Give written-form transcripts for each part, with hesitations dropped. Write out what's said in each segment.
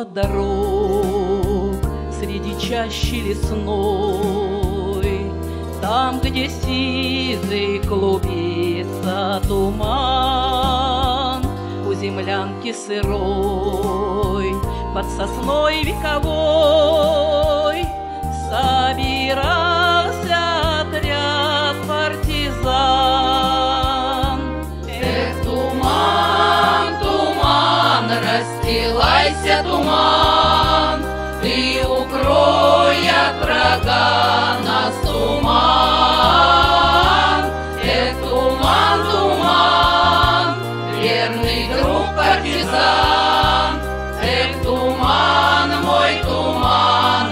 от дорог, среди чащи лесной, там, где сизый клубится туман, у землянки сырой, под сосной вековой собирался отряд партизан. Эх, туман, туман, расстилайся, туман, ты укрой от врага нас, туман. Эх, туман, туман, верный друг партизан. Эх, туман, мой туман,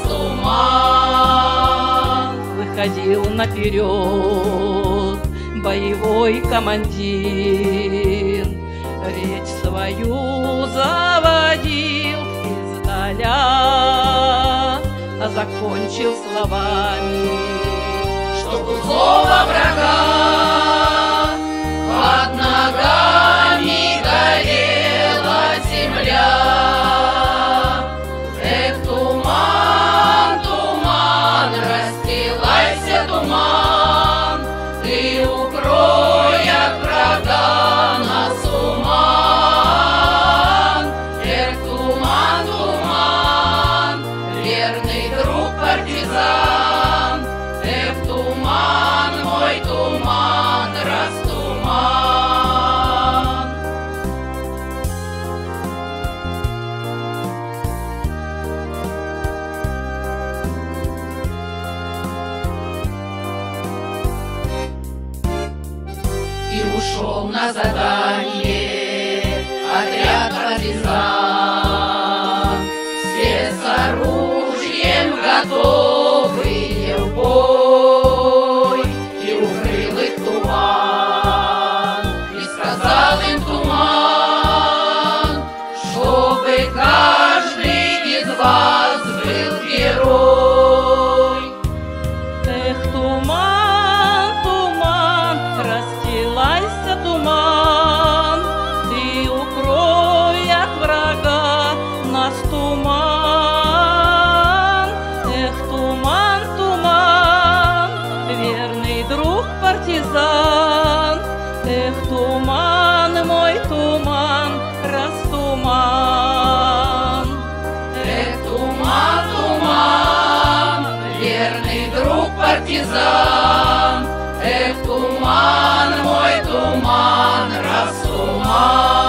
растуман. Выходил наперед боевой командир, речь свою заводил издаля, а закончил словами, чтоб у злого врага под ногами горела земля. Эх, туман, туман, расстилайся, туман, ты укрой от врага нас, туман. Эх, туман, туман, верный друг партизан. Эх, туман, мой туман, растуман. И ушел на задание отряд партизан, все с оружием готовые в бой. И укрыл их туман, и сказал им туман, чтобы каждый из вас был герой. эх, туман, туман, расстилайся, туман, ты укрой от врага нас, туман. Эх, туман, туман, верный друг партизан. Эх, туман, мой туман, растуман. Эх, туман, туман, верный друг партизан. Эх, туман, мой туман, растуман.